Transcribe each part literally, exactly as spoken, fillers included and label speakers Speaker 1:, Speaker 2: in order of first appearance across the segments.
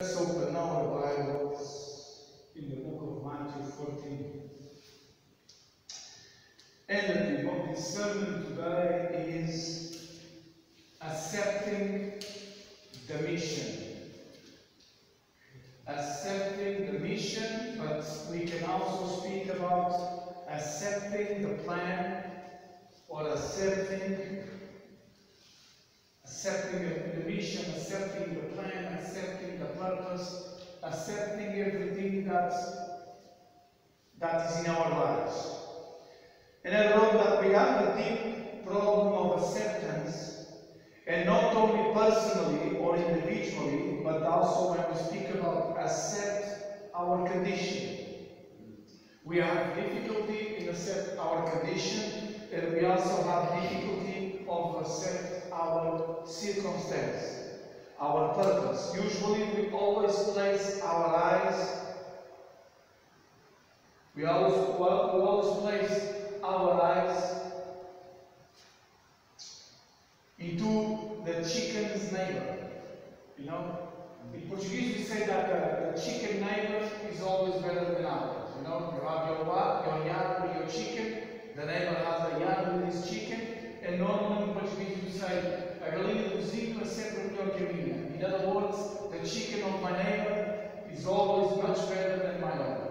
Speaker 1: Let's open our Bibles in the book of Matthew fourteen. And the theme of this sermon today is accepting the mission. Accepting the mission, but we can also speak about accepting the plan or accepting accepting the, the mission, accepting the plan, accepting the purpose, accepting everything that, that is in our lives. And I wrote that we have a deep problem of acceptance, and not only personally or individually, but also when we speak about accept our condition. We have difficulty in accept our condition, and we also have difficulty of accept our circumstance, our purpose. Usually we always place our eyes, we always, we always place our eyes into the chicken's neighbor. You know, in Portuguese we say that the, the chicken neighbor is always better than ours. You know, you have your, your yard with your chicken, the neighbor has a yard with his chicken, and normally in Portuguese we say a galinha do vizinho é sempre melhor que a minha. In other words, the chicken of my neighbor is always much better than my own.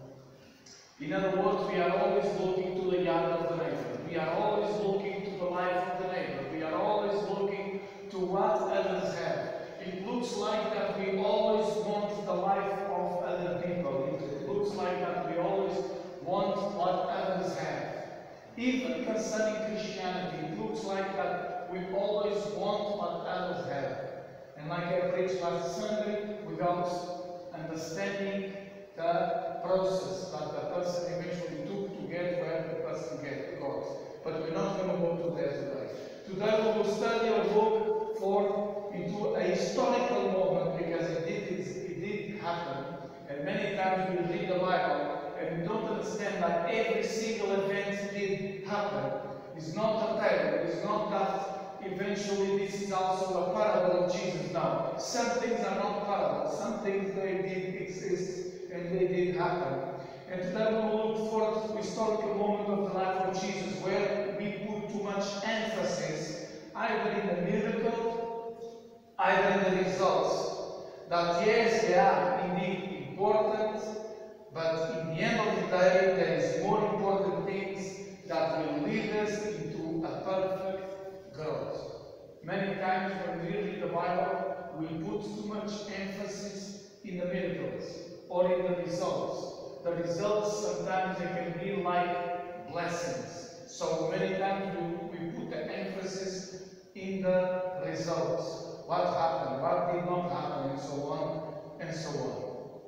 Speaker 1: In other words, we are always looking to the yard of the neighbor. We are always looking to the life of the neighbor. We are always looking to what others have. It looks like that we always want the life of other people. It looks like that we always want what others have. Even concerning Christianity, it looks like that we always want what others have. And like I preached last Sunday, without understanding the process that the person eventually took to get where the person get got. But we're not going to go to that today. Today we will study or look for into a historical moment, because it did, it did happen. And many times we read the Bible and we don't understand that every single event did happen. It's not a parable. It's not that eventually this is also a parable of Jesus. No. Some things are not parables. Some things they did exist and they did happen. And today we will look for the historical moment of the life of Jesus where we put too much emphasis either in the miracle, either in the results. That yes, they are indeed important, but in the end of the day, there is more important things that will lead us into a perfect growth. Many times when we read the Bible, we put too much emphasis in the miracles or in the results. The results sometimes they can be like blessings. So many times we, we put the emphasis in the results. What happened, what did not happen, and so on and so on.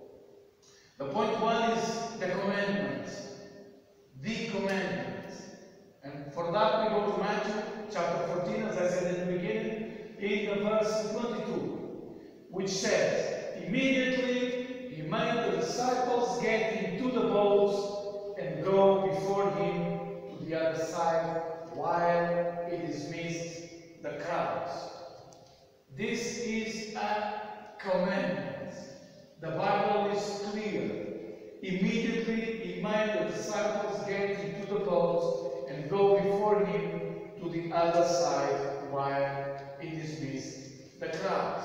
Speaker 1: The point one is the commandment. The commandment. And for that we go to Matthew chapter fourteen, as I said in the beginning, in the verse twenty-two, which says, immediately he made the disciples get into the boats and go before him to the other side while he dismissed the crowds. This is a commandment. The Bible is clear. Immediately he made the disciples get into the boats and go before him to the other side while he dismissed the crowds.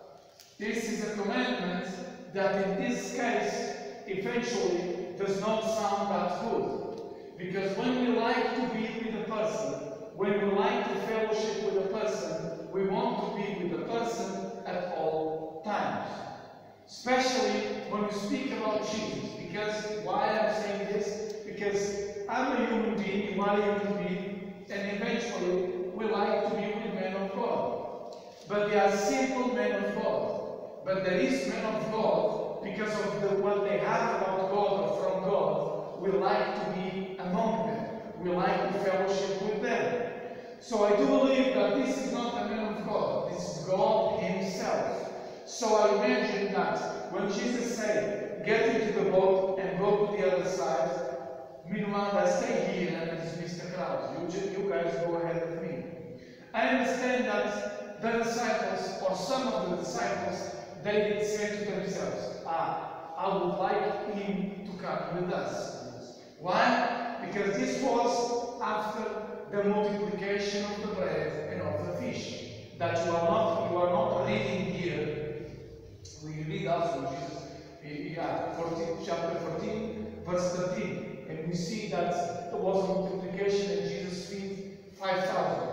Speaker 1: This is a commandment that in this case eventually does not sound that good. Because when we like to be with a person, when we like to fellowship with a person, we want to be with the person at all times. Especially when we speak about Jesus. Because, why I'm saying this? Because I'm a human being, you are a human being, and eventually we like to be with men of God. But they are simple men of God. But there is men of God, because of the, what they have about God or from God, we like to be among them. We like to fellowship with them. So I do believe that this is not a man of God. This is God Himself. So I imagine that when Jesus said, get into the boat and go to the other side, meanwhile I stay here and dismiss the crowd. You, you guys go ahead of me. I understand that the disciples, or some of the disciples, they did say to themselves, ah, I would like him to come with us. Why? Because this was after the multiplication of the bread and of the fish. That you are not, you are not reading here. We read also Jesus, yeah, fourteen, chapter fourteen, verse thirteen, and we see that there was a multiplication and Jesus feed five thousand.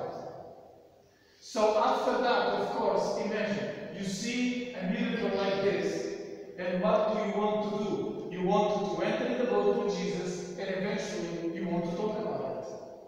Speaker 1: So after that, of course, imagine, you see a miracle like this, and what do you want to do? You want to enter in the boat with Jesus, and eventually you want to talk about it.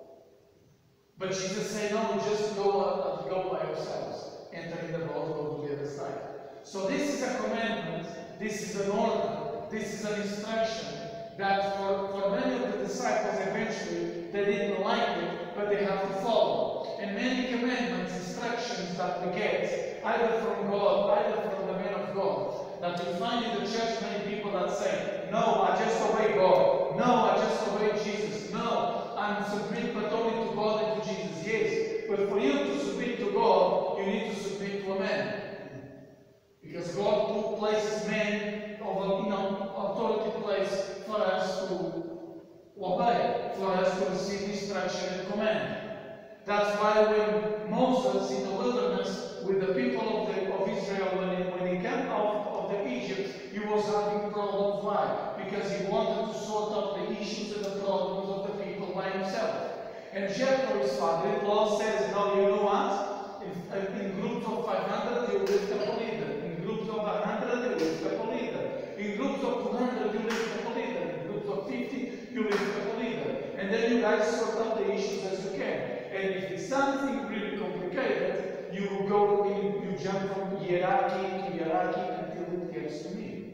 Speaker 1: But Jesus said, no, just go, uh, go by yourselves. Enter in the boat, go to the other side. So this is a commandment, this is an order, this is an instruction that for, for many of the disciples eventually they didn't like it, but they have to follow. And many commandments, instructions that we get, either from God, either from the man of God, that we find in the church many people that say, no, I just obey God. No, I just obey Jesus. No, I'm submit but only to God and to Jesus. Yes, but for you to submit to God, you need to submit to a man. Because God put places men of you know, authority place for us to obey, for us to receive instruction and command. That's why when Moses in the wilderness with the people of, the, of Israel, when he, when he came out of the Egypt, he was having problems. Why? Because he wanted to sort out the issues and the problems of the people by himself. And Jethro, his father-in-law, says, no, you know what? If, in groups of five hundred, you lift up a leader. In groups of one hundred, you lift up a leader. In groups of two hundred, you lift up a leader. In groups of fifty, you lift up a leader. And then you guys sort out the issues as you can. And if it's something really complicated, you go, you, you jump from hierarchy to hierarchy until it gets to me.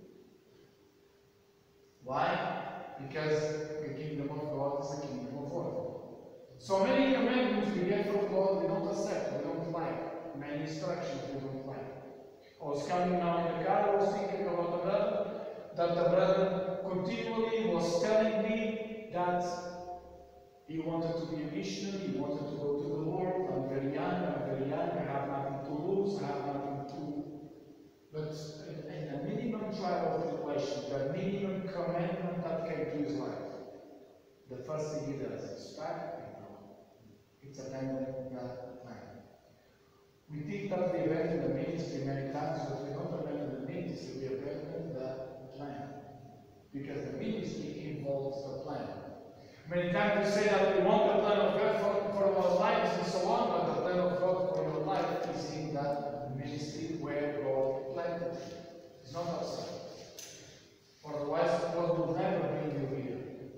Speaker 1: Why? Because the kingdom of God is the kingdom of order. So many commandments we get from God, we don't accept, we don't like. Many instructions we don't like. I was coming now in the car, I was thinking about the brother, that the brother continually was telling me that he wanted to be a missionary, he wanted to go to the world. I'm very young, I'm very young, I have nothing to lose, I have nothing to... But in the minimum trial of tribulation, the minimum commandment that came to his life, the first thing he does is back and go. It's abandoning the plan. We think that we abandon the ministry many times, but we don't abandon the ministry, we abandon the plan. Because the ministry involves the plan. Many times we say that we want the plan of God for, for our lives and so on, but the plan of God for your life is in that ministry where God planted. It's not outside. Otherwise, God will never bring you here.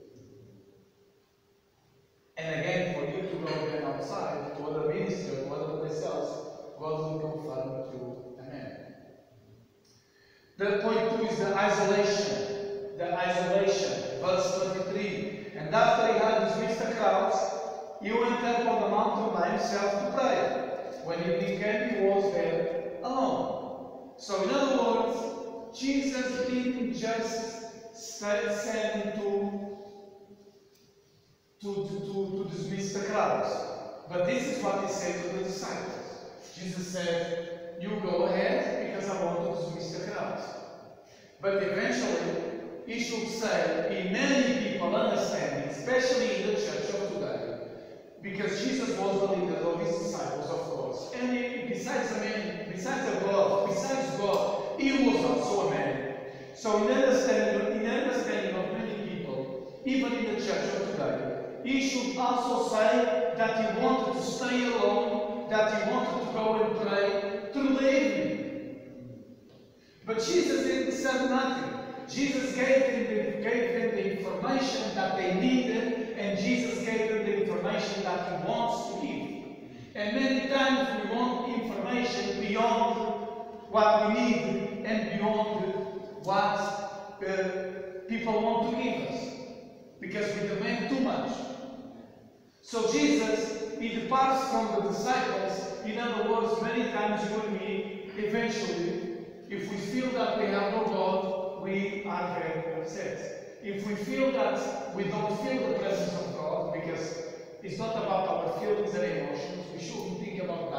Speaker 1: And again, for you to go again outside, to other ministry, to other places else, God will go further through a man. The point two is the isolation. The isolation. Verse twenty-three. And after he had dismissed the crowds, he went up on the mountain by himself to pray. When evening came, he was there alone. So in other words, Jesus didn't just send him to, to, to, to, to dismiss the crowds. But this is what he said to the disciples. Jesus said, you go ahead because I want to dismiss the crowds. But eventually, he should say, in many people understanding, especially in the church of today, because Jesus was the leader of his disciples, of course, and he, besides a man, besides a God, besides God, he was also a man. So in understanding, in understanding of many people, even in the church of today, he should also say that he wanted to stay alone, that he wanted to go and pray through the evening. But Jesus didn't say nothing. Jesus gave them, the, gave them the information that they needed, and Jesus gave them the information that he wants to give. And many times we want information beyond what we need and beyond what uh, people want to give us, because we demand too much. So Jesus, he departs from the disciples. In other words, many times you and me, eventually, if we feel that we have no God, we are very upset. If we feel that we don't feel the presence of God, because it's not about our feelings and emotions, we shouldn't think about that.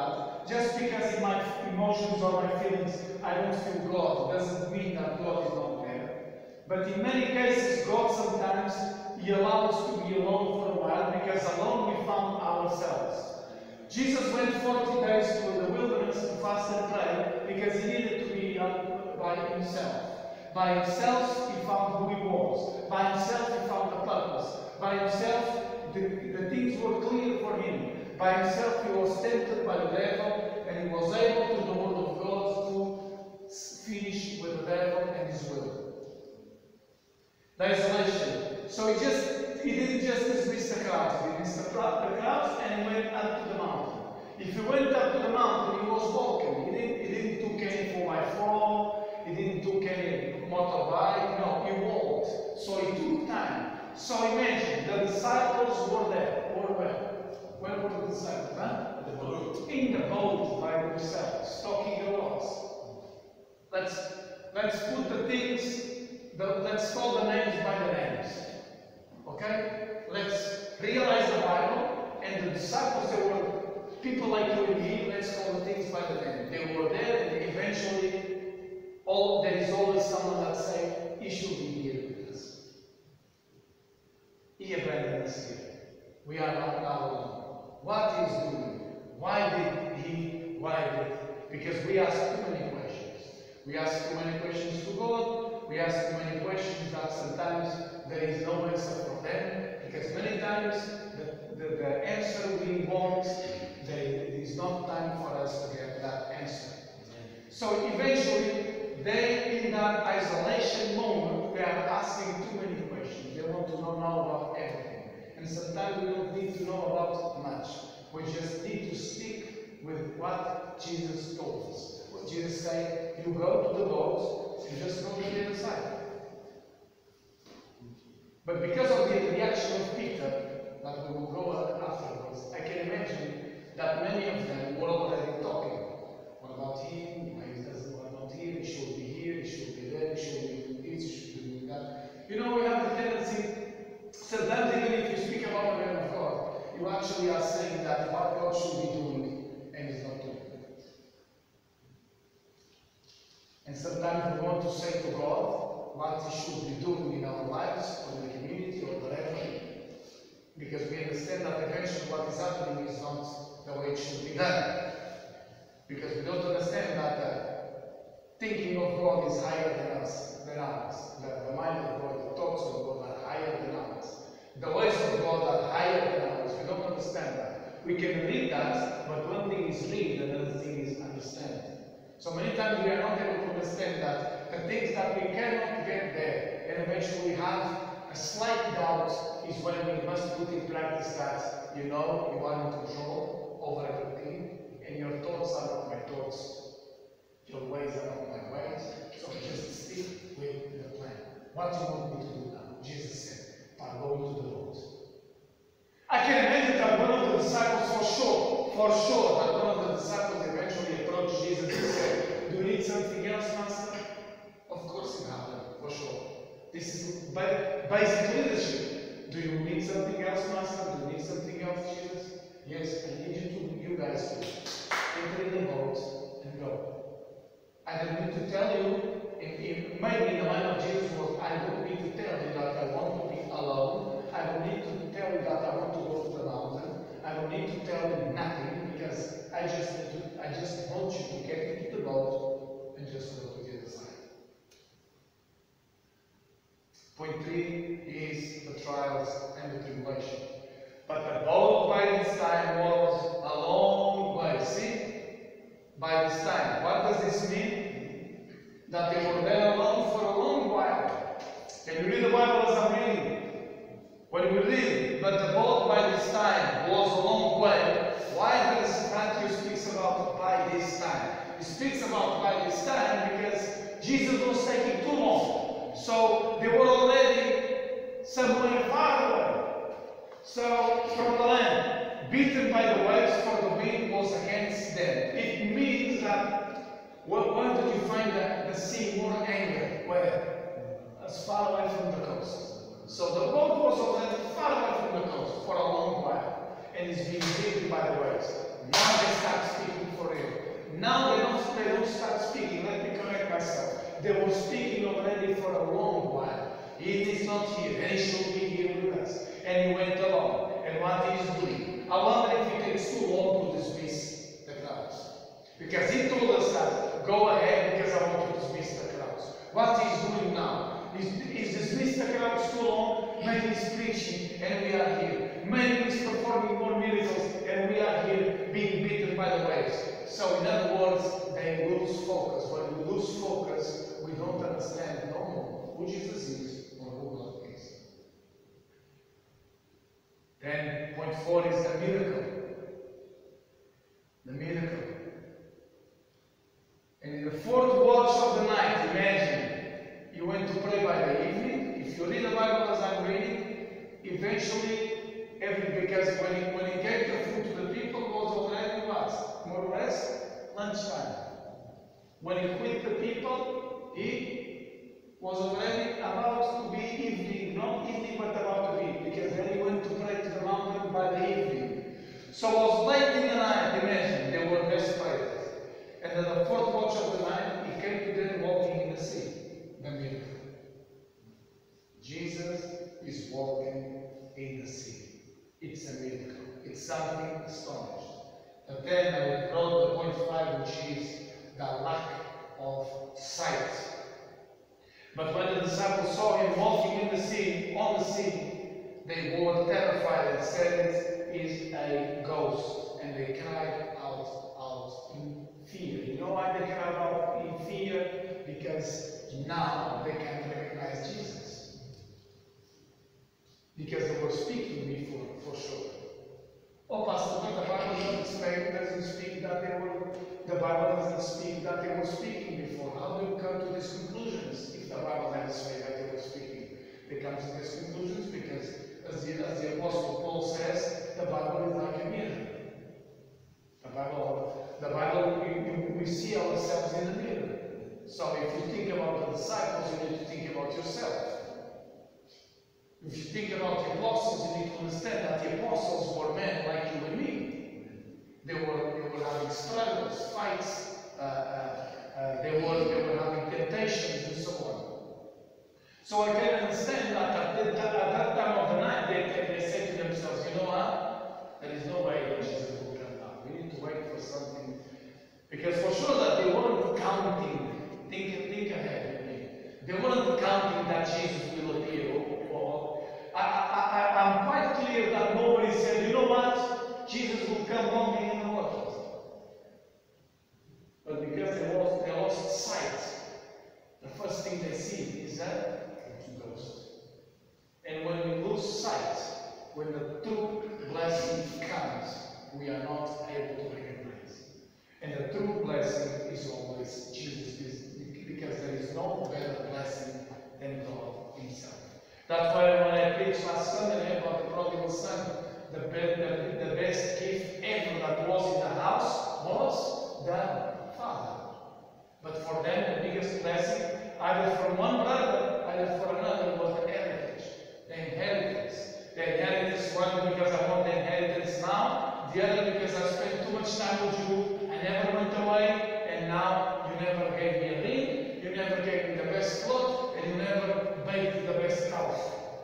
Speaker 1: just because in my emotions or my feelings I don't feel God, doesn't mean that God is not there. But in many cases, God sometimes He allows us to be alone for a while, because alone we found ourselves. Jesus went forty days to the wilderness to fast and pray because He needed to be uh, by Himself. By Himself He found who He was. By Himself He found the purpose. By Himself the, the things were clear for Him. By Himself He was tempted by the devil, and He was able through the Word of God to finish with the devil and his will. The isolation. So He just He didn't just dismiss the crowds. He dismissed the crowds and He went up to the mountain. If He went up to the mountain, He was walking. He didn't, he didn't take any four by four. He didn't take any motorbike. No, He walked. So He took time. So imagine, the disciples were there. Were where? Where were the disciples? Huh?
Speaker 2: The boat.
Speaker 1: In the boat by themselves, talking the lots. Let's, let's put the things, the, let's call the names by the names. Okay? Let's realize the Bible, and the disciples, they were people like you and me. Let's call the things by the name. They were there, and eventually, all, there is always someone that says, He should be here with us. He abandoned us here. We are not now alone. What He is doing? Why did He? Why did? Because we ask too many questions. We ask too many questions to God. We ask too many questions that sometimes there is no answer for them. Because many times the, the, the answer we want, there is not time for us to get that answer. So eventually, they, in that isolation moment, they are asking too many questions. They want to know now about everything. And sometimes we don't need to know about much. We just need to stick with what Jesus told us. What Jesus said, you go to the boat and just go to the other side. But because of the reaction of Peter, that we will go afterwards, I can imagine that many of them were already talking. What about him? Why he doesn't? What about him? He should be here, he should be there, he should be doing this, he should be doing that. You know, we have the tendency, sometimes even if you speak about the name of God, you actually are saying that what God should be doing and is not doing. And sometimes we want to say to God what He should be doing in our lives, or in the community, or whatever, because we understand that eventually what is happening is not the way it should be done. Because we don't understand that the thinking of God is higher than us, than ours. The, the mind of God, the thoughts of God are higher than ours. The ways of God are higher than ours. We don't understand that. We can read that, but one thing is read, another thing is understand. So many times we are not able to understand that the things that we cannot get there, and eventually we have a slight doubt, is when we must put in practice that, you know, you are in control over everything, and your thoughts are not my thoughts, your ways are not my ways, so just stick with the plan. What do you want me to do now? Jesus said, by going to the boat. I can imagine that one of the disciples, for sure, for sure, that one of the disciples eventually approached Jesus and said, do you need something else, Master? Of course it happened, for sure. This is basic leadership. Do you need something else, Master? Do you need something else, Jesus? Yes, I need you to, you guys to enter in the boat and go. I don't need to tell you, if, if maybe the mind of Jesus was, I don't need to tell you that I want to be alone. I don't need to tell you that I want to go to the mountain. I don't need to tell you nothing, because I just need to, I just want you to get into the boat and just go to the other side. Point three is the trials and the tribulation. But the boat by this time was a long way. See? By this time. What does this mean? That they were there alone for a long while. Can you read the Bible as I'm reading? When we read, but the boat by this time was a long way, why does Matthew speak about by this time? He speaks about by this time because Jesus was taking too long. So they were already somewhere far away. So from the land, beaten by the waves, for the wind was against them. It means that where did you find the, the sea more angry? Where? As far away from the coast. So the boat was already far away from the coast for a long while, and is being beaten by the waves. Now they start speaking for real. they were speaking already for a long while. It is not here, and he should be here with us. And he went along. And what he is doing? I wonder if it takes too long to dismiss the crowds. Because he told us that, go ahead because I want to dismiss the crowds. What he's doing now? He's, he's dismissed the crowds too long, maybe he's preaching, and we are here. Maybe he's performing more miracles, and we are here being beaten by the waves. So in other words, they lose focus. When we lose focus, we don't understand no more who Jesus is or who God is. Then point four is the miracle. The miracle. And in the fourth watch of the night, imagine, you went to pray by the evening. If you read the Bible as I'm reading, eventually, every, because when he, when he gave the food to the people, it was already what? More or less lunchtime. When he quit the people, he was already about to be evening, not evening but about to be, because then he went to pray to the mountain by the evening. So it was late in the night, imagine, they were desperate. And at the fourth watch of the night, he came to them walking in the sea. The miracle. Jesus is walking in the sea. It's a miracle. It's something astonishing. But then I would brought the point five, which is the lack of sight. But when the disciples saw him walking in the sea, on the sea, they were terrified and said it is a ghost. And they cried out, out in fear. You know why they cried out in fear? Because now they can't recognize Jesus. Because they were speaking before, for sure. Oh, Pastor, but the Bible doesn't speak, doesn't speak that they were, the Bible doesn't speak that they were speaking before. How do you come to these conclusions if the Bible doesn't say that they were speaking? They come to these conclusions because, as the, as the Apostle Paul says, the Bible is like a mirror. The Bible, the Bible we, we see ourselves in the mirror. So if you think about the disciples, you need to think about yourself. If you think about the apostles, you need to understand that the apostles were men like you and me. They were, they were having struggles, fights, uh, uh, uh, they, were, they were having temptations and so on. So I can understand that at, the, at that time of the night, they, they said to themselves, you know what? There is no way that Jesus will come now. We need to wait for something. Because for sure that they weren't counting, think, think ahead with me. They weren't counting that Jesus will appear. I, I, I'm quite clear that nobody said, you know what, Jesus will come walking in the waters. But because they lost, they lost sight, the first thing they see is that it's a ghost. And when we lose sight, when the true blessing comes, we are not able to recognize. And the true blessing is always Jesus, because there is no better blessing than God Himself. That's why when I preached last Sunday about the prodigal son, the, the, the best gift ever that was in the house was the father. But for them, the biggest blessing, either from one brother, either for another, was the heritage, the inheritance. The inheritance, one because I want the inheritance now, the other because I spent too much time with you, I never went away, and now you never gave me a ring, you never gave me the best clothes, and you never baked the best house.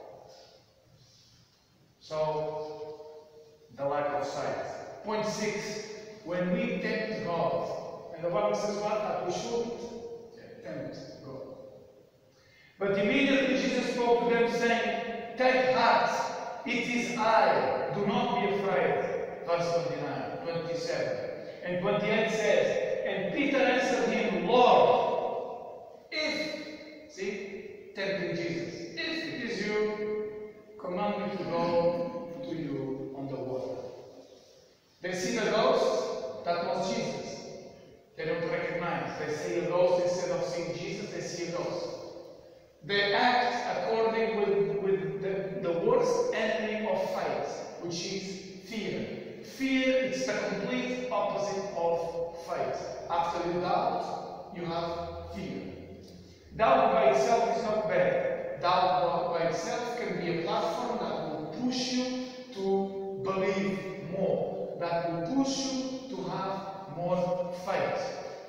Speaker 1: So, the lack of sight. Point six, when we tempt God, and the Bible says what? That we should tempt God. But immediately Jesus spoke to them saying, take heart, it is I, do not be afraid. Verse twenty-nine, twenty-seven. And twenty-eight says, and Peter answered him, Lord, if, see, tempting Jesus, if it is you, command me to go to you on the water. They see the ghost, that was Jesus. They don't recognize. They see a ghost instead of seeing Jesus, they see a ghost. They act according with, with the, the worst enemy of faith, which is fear. Fear is the complete opposite of faith. After you doubt, you have fear. Doubt by itself is not bad. Doubt by itself can be a platform that will push you to believe more, that will push you to have more faith.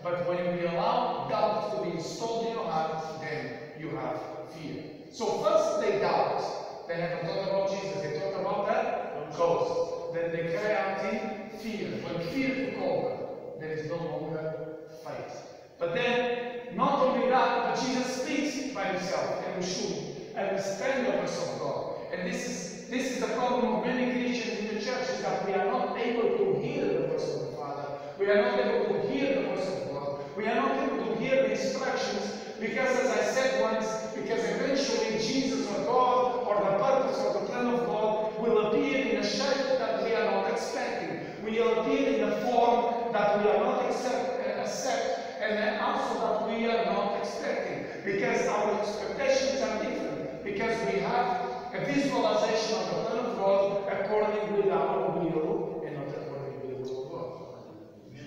Speaker 1: But when we allow doubt to be installed in your heart, then you have fear. So first they doubt. They never thought about Jesus. They thought about that ghost. Then they carry out in fear. When fear took over, there is no longer faith. But then, not only that, but Jesus speaks by himself, and we should understand the voice of God. And this is this is the problem of many Christians in the church, is that we are not able to hear the voice of the Father. We are not able to hear the voice of God. We are not able to hear the instructions, because as I said once, because eventually Jesus or God or the purpose or the plan of God will appear in a shape that we are not expecting. Will appear in a form that we are not accept, uh, accept and then also that we are not expecting. Because our expectations are different. Because we have a visualization of the plan of God according with our will and not according with the will of God.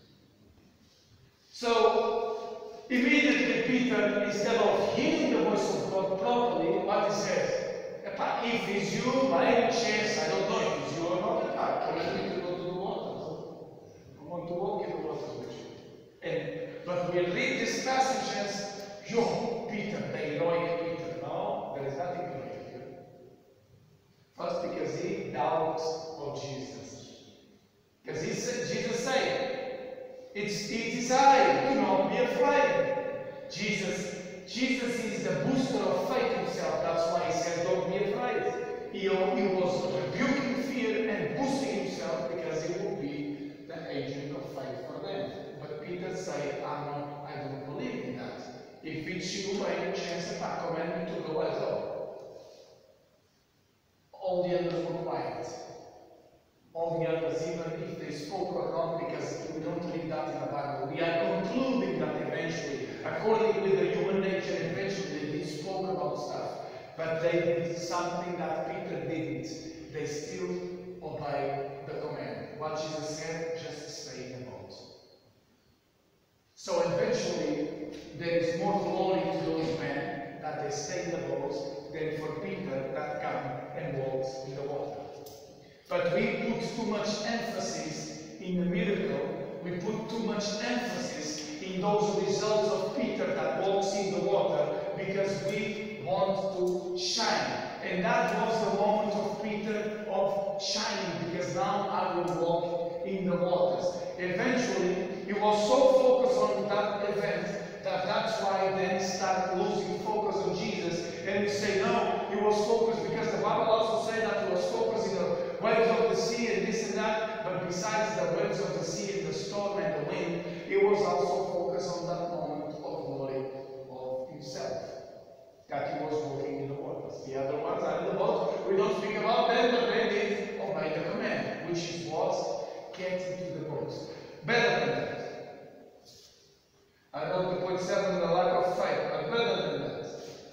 Speaker 1: So, immediately Peter, instead of hearing the voice of God properly, what he says? If it's you, by any chance, I don't know if it's you or not, I command me to go to the water. I want to walk in the water with you. And, but we read this passage as, yo, Peter, the heroic Peter. No, there is nothing heroic here. First, because he doubts of Jesus. Because he said, Jesus said, it's, it is I, do not be afraid. Jesus, Jesus is the booster of faith himself. That's why he said, don't be afraid. He, he was rebuking fear and boosting himself because he would be the agent of faith for them. But Peter said, I'm not, I don't believe in that. If it's you, by any chance, if I command you to go, I go. All the others were quiet. All the others, even if they spoke or not, because we don't read that in the Bible. We are concluding that eventually, according with the human nature, eventually they spoke about stuff. But they did something that Peter didn't. They still obeyed the command. What Jesus said, just stay in the boat. So eventually, there is more glory to those men that they stay in the boat than for Peter that come and walks in the water. But we put too much emphasis in the miracle. We put too much emphasis in those results of Peter that walks in the water because we want to shine. And that was the moment of Peter of shining, because now I will walk in the waters. Eventually, he was so focused on that event that that's why then he started losing focus on Jesus. And we say, no, he was focused because the Bible also says that he was focused in the waves of the sea and this and that. But besides the waves of the sea and the storm and the wind, he was also focused on that moment of glory of himself, that he was walking in the waters. The other ones are in the boat. We don't speak about them, but they did obey the command, which is what? Get into the boat. Better than that. I wrote the point seven, the lack of faith, but better than that.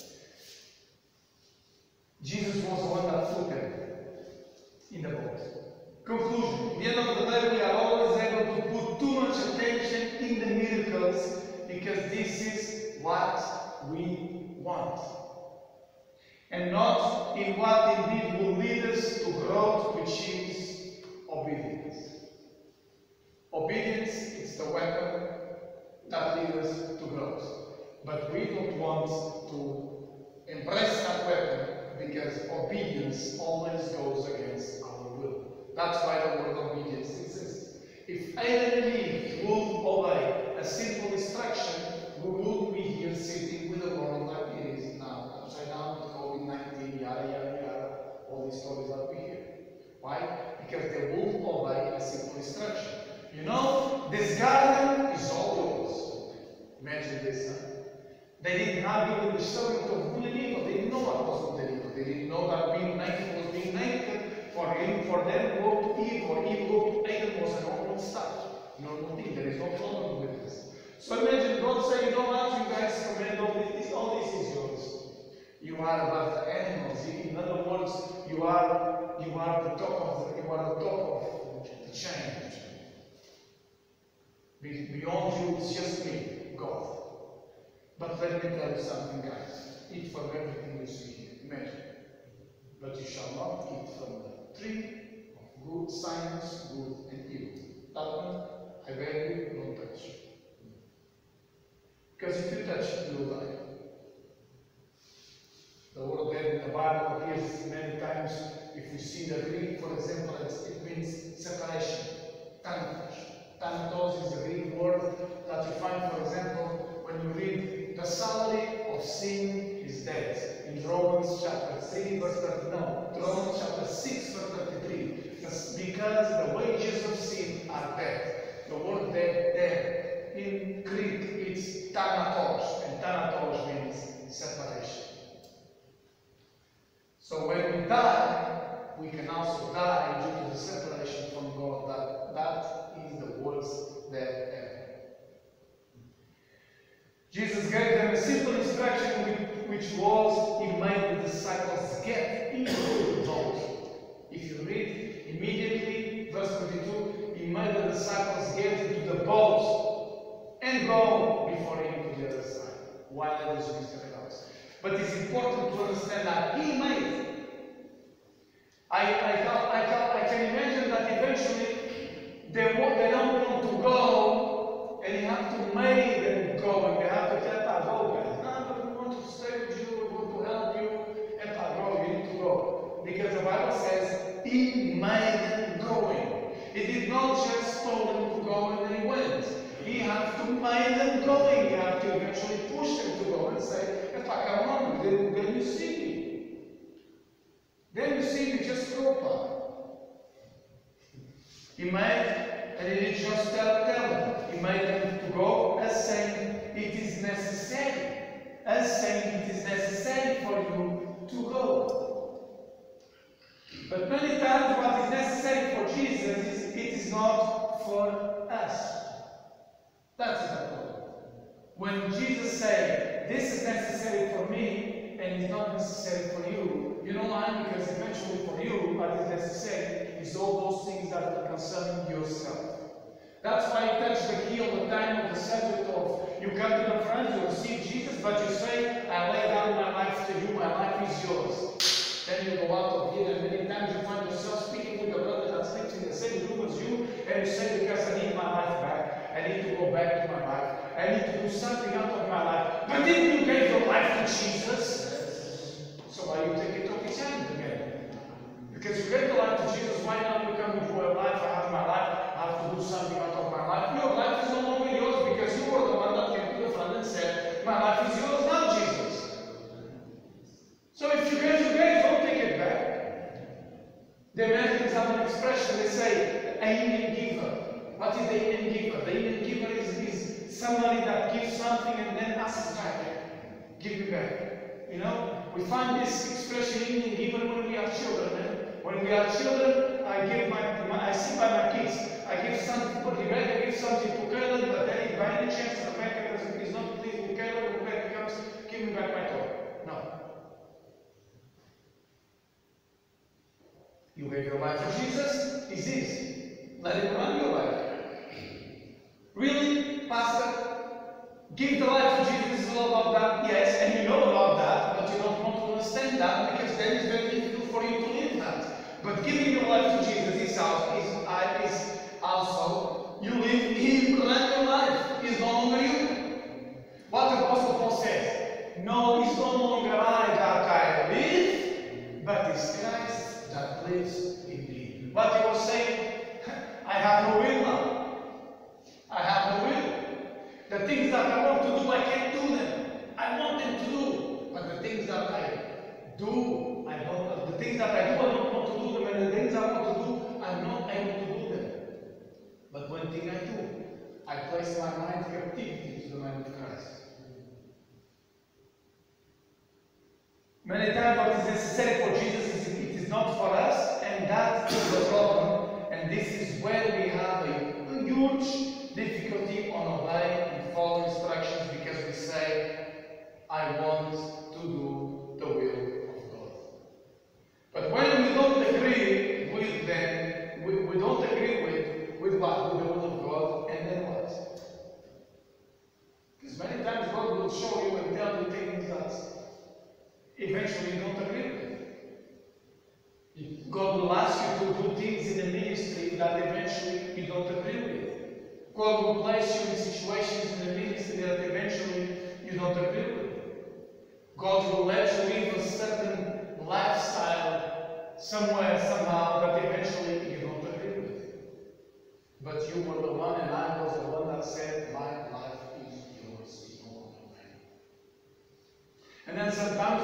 Speaker 1: Jesus was the one that flew them in the boat. Conclusion. At the end of the day, we are always able to put too much attention in the miracles because this is what we want. And not in what indeed will lead us to growth, which is obedience. Obedience is the weapon that leads us to growth. But we don't want to embrace that weapon because obedience always goes against our will. That's why the word obedience exists. If Adam and Eve would obey a simple instruction, we would be here sitting with a world like it is now. Upside down with COVID nineteen, yada yada yada, all these stories that we hear. Why? Because they would obey a simple instruction. You know, this garden is all yours. Imagine this, huh? They didn't have even the discernment of good and evil. They didn't know what was good and evil. They didn't know that being naked was being naked. For him, for them, walk to Eve or Eve walk to Adam was a normal stuff. Normal thing. There is no problem with this. So imagine God saying, you know what, you guys command all this, all this is yours. You are above the animals. In other words, you are you are the top of the you are the top of the chain. Beyond you is just me, God. But let me tell you something, guys. Eat from everything you see here. Imagine. But you shall not eat from the tree of good science, good and evil. That one, I beg you, don't touch. you will die. The word dead in the Bible appears many times. If we see the Greek, for example, it means separation. Thanatos. Thanatos is the Greek word that you find, for example, when you read the salary of sin is death. In Romans chapter three, verse thirty, no, Romans chapter six, verse thirty-three. Because the wages of sin are death. The word dead there in Greek it's thanatos, and thanatos means separation. So when we die, we can also die due to the separation from God. That, that is the worst death ever. Jesus gave them a simple instruction which was, He made the disciples get into the boat. If you read immediately, verse twenty-two, He made the disciples get into the boat and go before Him to the other side, while others missed the crowds. But it's important to understand that He made. I, I, can, I, can, I can imagine that eventually they, want, they don't want to go, and you have to make them go, and they have to tell them, go guys, no, but we want to stay with you, we want to help you, and go, you need to go. Because the Bible says, He made them going. He did not just tell them to go and they went. He had to make them going. He had to eventually push them to go and say, come on, then, then you see me. Then you see me, just go, Papa. He made, and he didn't just tell, tell them. He made them to go as saying it is necessary. As saying it is necessary for you to go. But many times what is necessary for Jesus is it is not for us. That's the problem. When Jesus said, this is necessary for me, and it's not necessary for you, you know why? Because eventually for you, what is necessary is all those things that are concerning yourself. That's why you touch the key all the time of the subject of you come to the front, you receive Jesus, but you say, I lay down my life to you, my life is yours. Then you go out of here, and many times you find yourself speaking with a brother that sleeps in the same room as you, and you say, because I need my life back, I need to go back to my life, I need to do something out of my life. But didn't you give your life to Jesus? So why you take it off his hand again? Because you gave your life to Jesus, why not you come into your life, I have my life, I have to do something out of my life. Your life is no longer yours because you were the one that came to the front and said, my life is yours now, Jesus. So if you gave, you gave, don't take it back. The Americans have an expression, they say, a Indian giver. What is the Indian giver? The Indian giver is, is somebody that gives something and then asks back. Give me back. You know? We find this expression Indian giver when we are children. Eh? When we are children, I give my, my I see by my kids, I give something to Rebecca, I give something to Caleb, but then if by any chance Rebecca is not pleased with Caleb, Rebecca comes, give me back my toy. No. You gave your life to Jesus, it's easy. Let him run your life. Really, Pastor? Give the life to Jesus is all about that, yes, and you know about that, but you don't want to understand that because then it's very difficult for you to live that. But giving your life to Jesus is also, is, uh, is also you live Him, run your life. It's no longer you. What the Apostle Paul says, no, it's no longer I that I live, but it's Christ that lives in me. What he was saying, I have no will now. I have no will. The things that I want to do, I can't do them. I want them to do. But the things that I do, I don't. The things that I do, I don't want to do them. And the things I want to do, I'm not able to do them. But one thing I do, I place my mind captivity to the mind of Christ. Many times what is necessary for Jesus is it is not for us, and that is the problem. And this is where we have a, a huge difficulty on obeying and following instructions because we say, I want to do the will of God. But when we don't agree with them, we, we don't agree with, with what? With the will of God, and then what? Because many times God will show you and tell you things that eventually you don't agree with. God will ask you to do things in the ministry that eventually you don't agree with. God will place you in situations in the ministry that eventually you don't agree with.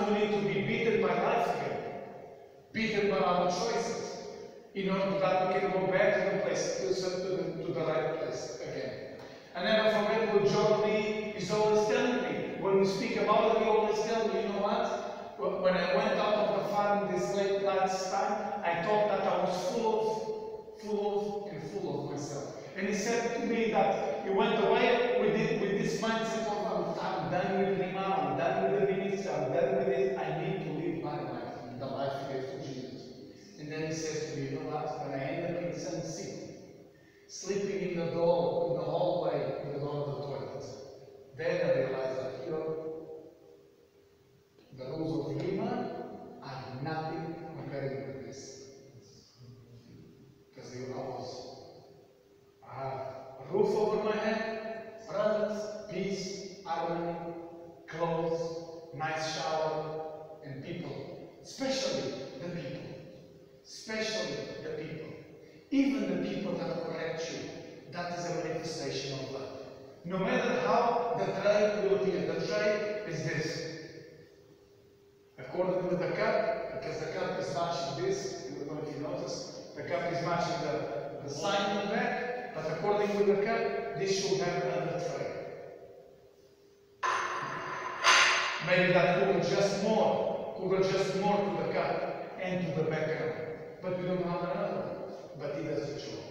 Speaker 1: we need to be beaten by life again, beaten by our choices, in order that we can go back to the place, to the, to the right place again. I never forget what João Luís is always telling me. When we speak about it, he always tells me, you know what? When I went out of the farm this late last time, I thought that I was full of, full of, and full of myself. And he said to me that he went away with, it, with this mindset of, I'm done with the Imam, I'm done with the ministry, I'm done with it, I need to live my life, the life he gave to Jesus. And then he says to me, you know what, when I end up in Sun City, sleeping in the door, in the hallway, in the door of the toilet, then I realized that, you know, the rules of Lima are nothing comparing with this. Because I was, I have a roof over my head, brothers, peace, harmony, clothes, nice shower, and people. Especially the people. Especially the people. Even the people that correct you, that is a manifestation of love. No matter how the trade will appear, the trade is this. According to the cup, because the cup is matching this, I don't know if you notice, the cup is matching the, the sign in the back, but according to the cup, this should have another trade. Maybe that could adjust more, could adjust more to the cup and to the background. But we don't have another one. But he does the job.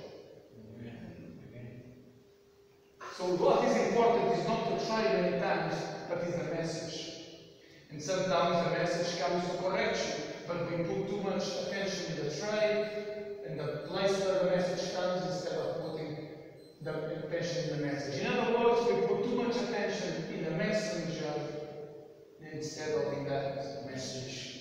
Speaker 1: So what is important is not to try many times, but is the message. And sometimes the message comes to correct you, but we put too much attention in the trade and the place where the message comes instead of putting the attention in the message. In other words, we put too much attention in the messenger instead of in that message.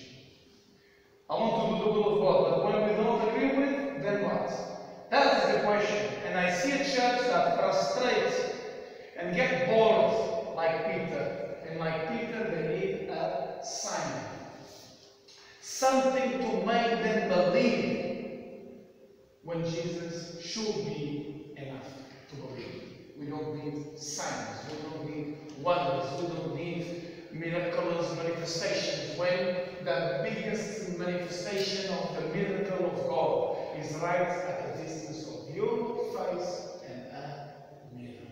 Speaker 1: I want to do the will of God, but when we don't agree with, then what? That is the question. And I see a church that frustrates and get bored like Peter. And like Peter, they need a sign. Something to make them believe when Jesus should be enough to believe. We don't need signs. We don't need wonders. We don't need miraculous manifestations. When the biggest manifestation of the miracle of God is right at the distance of your face and a mirror.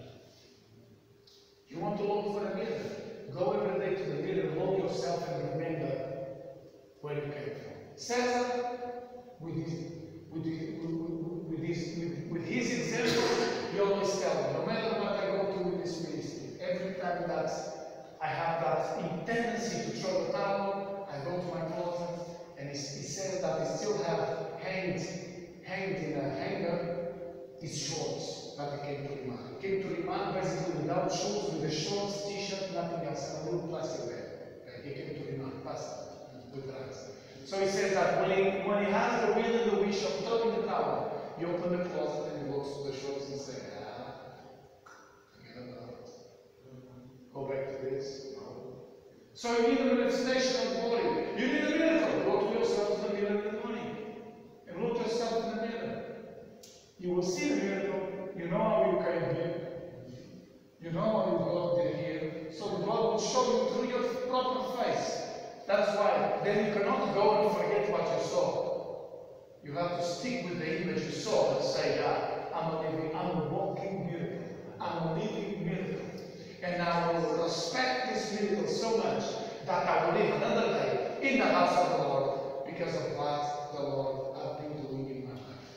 Speaker 1: You want to look for a mirror? Go every day to the mirror, look yourself and remember where you came from. Caesar, with his, with his, with his, with, with his example, he always tells me, no matter what I go through with this ministry, every time that I have that tendency to throw the towel, I go to my closet, and he, he says that he still have hanged, hanged in a hanger his shorts that he came to Riman. He came to Riman basically without shoes, with a shorts, t-shirt, nothing else, and a little plastic bag. Okay, he came to Riman, plastic, with drugs. So he says that when he, when he has the will and the wish of throwing the towel, he opens the closet and he looks to the shorts and says, ah, forget about it. Go back to this. No. So you need a manifestation of glory. You need a miracle. Go to yourself in the mirror in the morning. And look yourself in the mirror. You will see the miracle. You know how you came here. You know how you got there here. So God will show you through your proper face. That's why then you cannot go and forget what you saw. You have to stick with the image you saw and say, yeah, I'm a living, I'm a walking miracle. I'm a living miracle. And I will respect this miracle so much that I will live another day in the house of the Lord because of what the Lord has been doing in my life.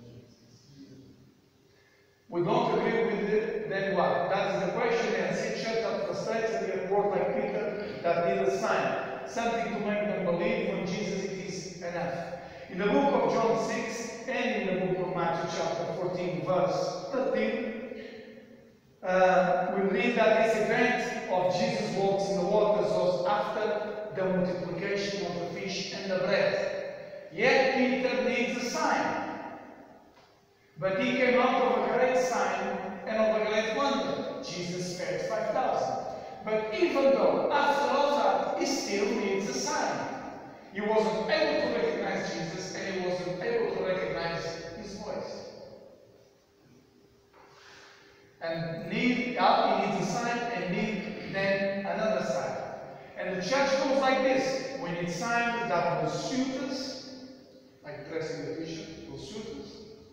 Speaker 1: We don't agree with it, then what? That is the question. And see church that frustrates and get bored like Peter that need a sign. Something to make them believe when Jesus it is enough. In the book of John six and in the book of Matthew chapter fourteen verse thirteen, Uh, we read that this event of Jesus walks in the waters was after the multiplication of the fish and the bread. Yet Peter needs a sign. But he came out of a great sign and of a great wonder. Jesus fed five thousand. But even though after all that, he still needs a sign. He wasn't able to recognize Jesus and he wasn't able to recognize his voice. And need, uh, he needs a sign and need then another sign. And And the church goes like this. When it's time that will suit us, like pressing the t-shirt, will suit us,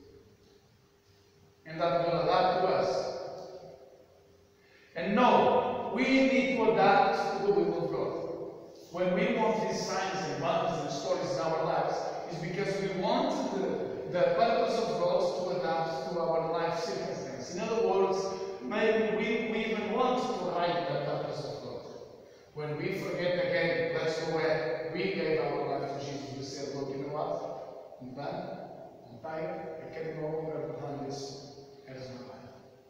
Speaker 1: and that will adapt to us. And no, we need to adapt to the will of God. When we want these signs and wonders and stories in our lives, it's because we want the, the purpose of God to adapt to our life circumstance. In other words, maybe we, we even want to write the purpose of God. When we forget again, let's go back, we gave our life to Jesus. We said, look, you know what? I'm done. I'm tired. I can no longer run this as my life.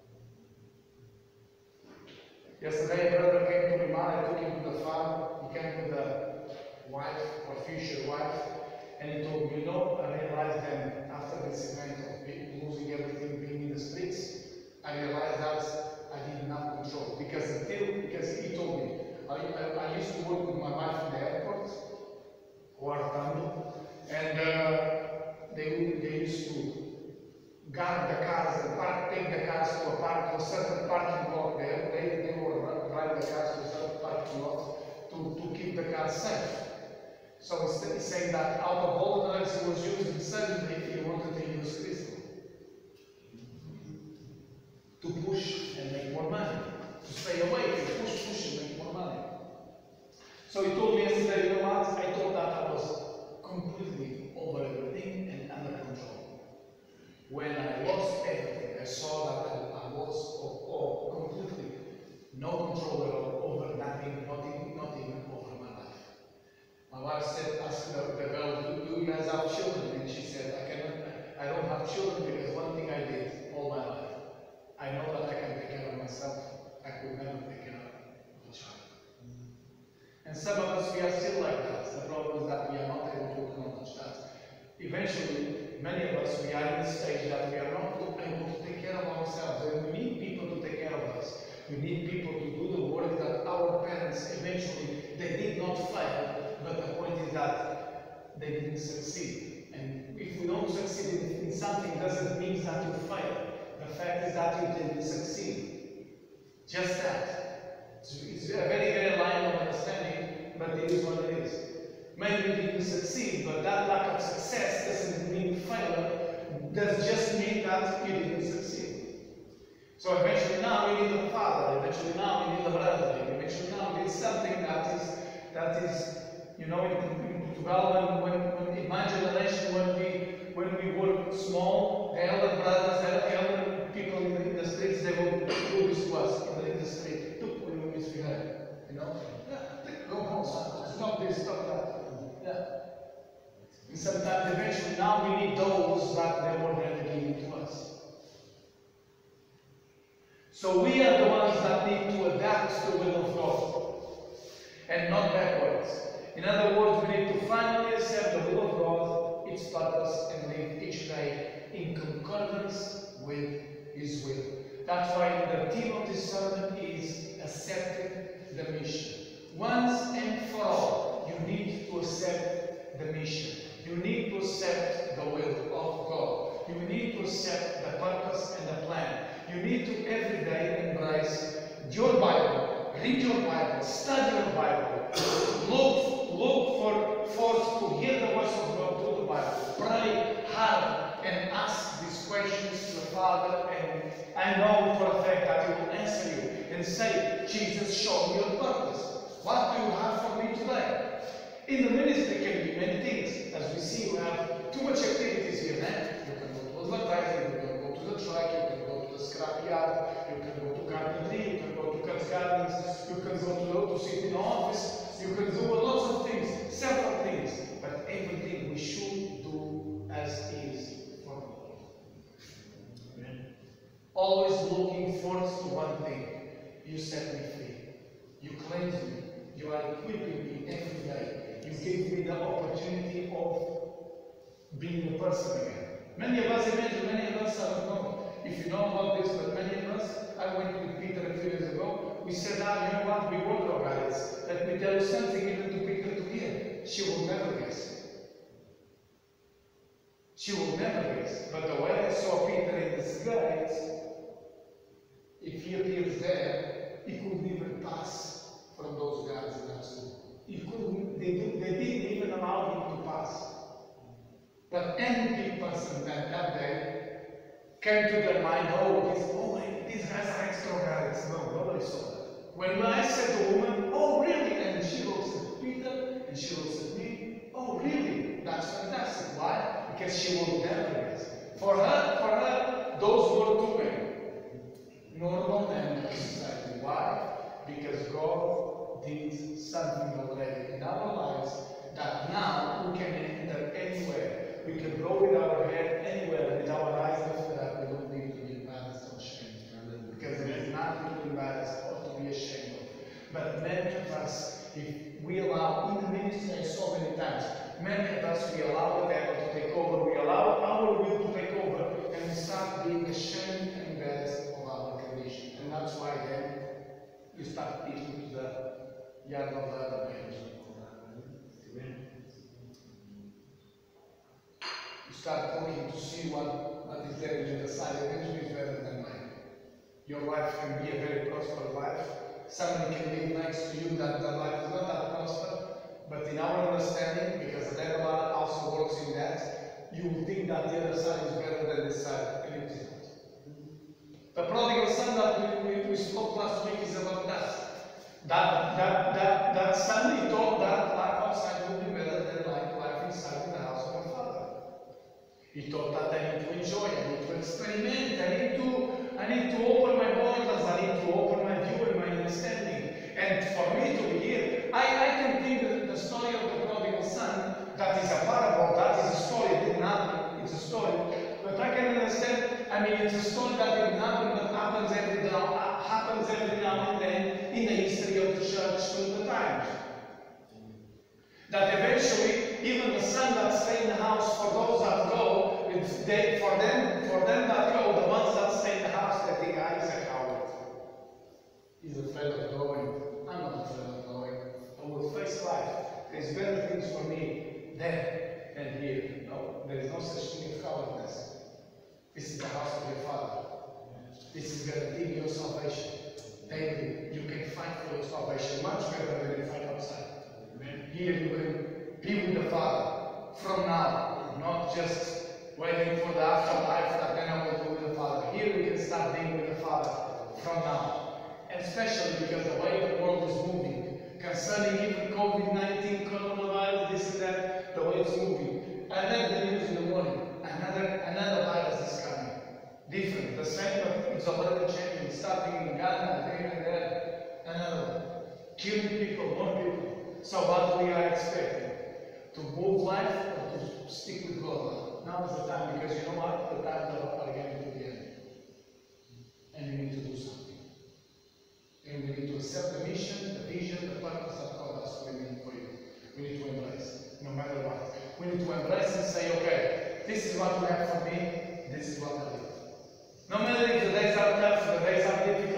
Speaker 1: Yesterday, a brother came to me, I took him to the farm. He came with a wife, or future wife, and he told me, you know, I realized then, after this event of being, losing everything, being in the streets, I realized that I didn't have control. Because until, because he told me, I, I, I used to work with my wife in the airport, Guardando, and uh, they, they used to guard the cars and park, take the cars to a park, to a certain parking lot there. They, they will drive the cars to a certain parking lot to, to keep the cars safe. So he's saying that out of all the drugs he was using, suddenly he wanted to use crystal. To push and make more money. To stay awake and push, push and make more money. So he told me yesterday, you know what? I thought that I was completely over everything and under control. When I lost everything, I saw that I, I was oh, oh, completely no control at all over nothing, not even, not even over my life. My wife said, asked the, the girl, do, do you guys have children? And she said, I cannot, I don't have children because one thing I did all my life, I know that I can take care of myself. I could never take care of a child. And some of us, we are still like that. The problem is that we are not able to acknowledge that. Eventually, many of us, we are in the stage that we are not able to take care of ourselves. And we need people to take care of us. We need people to do the work that our parents eventually, they did not fail, but the point is that they didn't succeed. And if we don't succeed in, in something, doesn't mean that you fail. The fact is that you didn't succeed. Just that. It's, it's a very, very line of understanding, but it is what it is. Maybe you didn't succeed, but that lack of success doesn't mean failure. Does just mean that you didn't succeed. So eventually now we need a father, eventually now we need a brother, eventually now we need something that is, that is, you know, in, in Portugal, when, when, when in my generation, when we, when we were small, the elder brothers, the elder people in the, in the streets, they would do this to us in the, in the street. Look, when we misbehave, you know? Yeah, go home, son. Stop this, stop that. Yeah. And sometimes eventually now we need those that they were never given to us. So we are the ones that need to adapt to the will of God and not backwards. In other words, we need to finally accept the will of God, its purpose, and live each day in concordance with His will. That's why the theme of this sermon is accepting the mission. Once and for all, you need to accept the mission. You need to accept the will of God. You need to accept the purpose and the plan. You need to every day embrace your Bible, read your Bible, study your Bible, look, look for, for to hear the voice of God through the Bible. Pray hard and ask these questions to the Father, and I know for a fact that He will answer you and say, Jesus, show me your purpose. What do you have for me today? In the ministry can be many things. As we see, we have too much activities here. Eh? You can go to advertising, you can go to the track, you can go to the scrap yard, you can go to carpentry, you can go to cut gardens, you can go to, to sit in the office, you can do lots of things, several things. But everything we should do as is for God. Amen. Always looking forward to one thing. You set me free. You cleanse me. You are equipping me every day. You give me the opportunity of being a person again. Many of us, imagine, many of us, I don't know if you know about this, but many of us, I went with Peter a few years ago, we said, ah, you know what, we were no guys. Let me tell you something, even to Peter to hear. She will never guess. She will never guess. But the way I saw Peter in the skies, if he appears there, he couldn't even pass from those guys in that school. He couldn't, they, do, they didn't even allow him to pass. But any big person that, that day came to their mind, oh, this, oh my, these guys are extra guys. No, nobody saw that. When I said to the woman, oh really? And she looks at Peter, and she looks at me, oh really? That's fantastic. Why? Because she will never guess. For her, for her, those were two men. Normal men in society. Why? Because God did something already in our lives that now we can enter anywhere. We can go with our head anywhere, with our eyes lifted up. We don't need to be embarrassed or ashamed. Because there is nothing to be embarrassed or to be ashamed of. But many of us, if we allow, in the ministry so many times, many of us, we allow the devil to take over, we allow our will to take over, and we start being ashamed and embarrassed of our condition. And that's why then you start speaking to the yard of the other man. You start looking to see what, what is there in the side. Eventually is better than mine. Your life can be a very prosperous life. Somebody can live next to you that the life is not that prosperous. But in our understanding, because the devil also works in that, you will think that the other side is better than this side, and it is not. The prodigal son that we, we, we spoke last week is about that. That, that, that, that son, he thought that life outside would be better than life, life inside in the house of my father. He thought that I need to enjoy, I need to experiment, I need to, I need to open my borders, I need to open my view and my understanding. And for me to be here, I, I can think that the story of the prodigal son, that is a parable, that is a story, it didn't happen, it's a story. But I can understand, I mean, it's a story that didn't happen, but happens every now, happens every now and then in the history of the church through the times. That eventually, even the son that stay in the house, for those that go, it's they, for them, for them that go, the ones that stay in the house, they think, ah, he's a coward. He's afraid of going. I'm not afraid of going. I will face life. There's better things for me there than here. No, there is no such thing as cowardness. This is the house of your Father. This is guaranteeing your salvation. Daily, you can fight for your salvation much better than you fight outside. Amen. Here you can be with the Father from now, not just waiting for the afterlife that then I will be with the Father. Here we can start being with the Father from now. And especially because the way the world is moving, concerning even COVID nineteen, coronavirus, this and that, the way it's moving. I read the news in the morning. Another, another virus is coming. Different. The same, but it's already changing. Starting in Ghana, here and there. Another one. Killing people, more people. So what we are expecting? To move life or to stick with God? Now is the time, because you know what? The times are getting to the end. And you need to do something. And we need to accept the mission, the vision, the purpose that God has for you. We need to embrace, no matter what. We need to embrace and say, okay, this is what you have for me, this is what I live. No matter if the days are tough, the days are difficult,